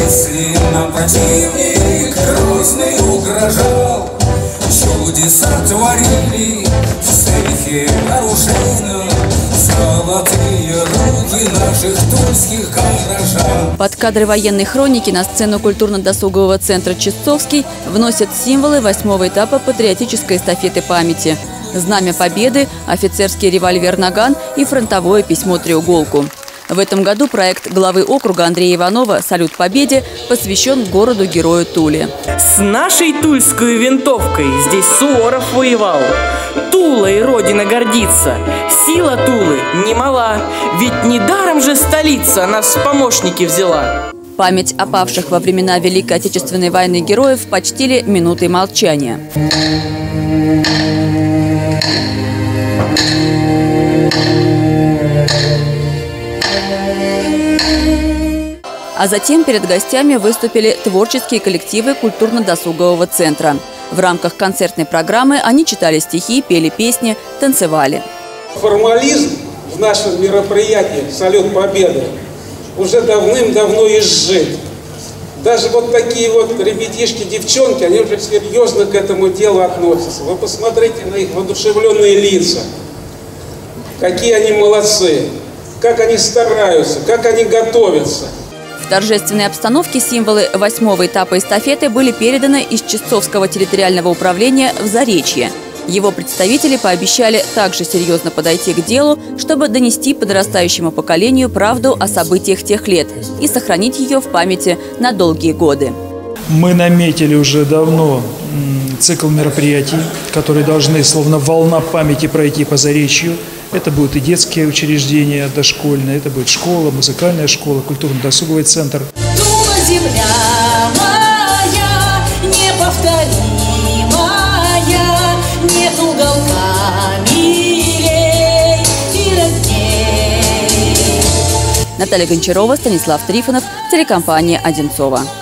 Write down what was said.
Если нам противник грозный угрожал, чудеса творили в сейфе оружейном золотые руки наших тульских горожан. Под кадры военной хроники на сцену культурно-досугового центра «Чистовский» вносят символы 8-го этапа патриотической эстафеты памяти. Знамя Победы, офицерский револьвер «Наган» и фронтовое письмо-треуголку. В этом году проект главы округа Андрея Иванова «Салют Победе» посвящен городу-герою Туле. С нашей тульской винтовкой здесь Суворов воевал. Тулой Родина гордится, сила Тулы немала, ведь недаром же столица нас в помощники взяла. Память о павших во времена Великой Отечественной войны героев почтили минутой молчания. А затем перед гостями выступили творческие коллективы культурно-досугового центра. В рамках концертной программы они читали стихи, пели песни, танцевали. Формализм в нашем мероприятии «Салют Победы» уже давным-давно изжит. Даже вот такие вот ребятишки, девчонки, они уже серьезно к этому делу относятся. Вы посмотрите на их воодушевленные лица. Какие они молодцы, как они стараются, как они готовятся. В торжественной обстановке символы 8-го этапа эстафеты были переданы из Чистовского территориального управления в Заречье. Его представители пообещали также серьезно подойти к делу, чтобы донести подрастающему поколению правду о событиях тех лет и сохранить ее в памяти на долгие годы. Мы наметили уже давно цикл мероприятий, которые должны, словно волна памяти, пройти по Заречью. Это будут и детские учреждения дошкольные, это будет школа, музыкальная школа, культурно-досуговый центр. Тула, земля моя, неповторимая, нет уголка милей и родней. Наталья Гончарова, Станислав Трифонов, телекомпания «Одинцова».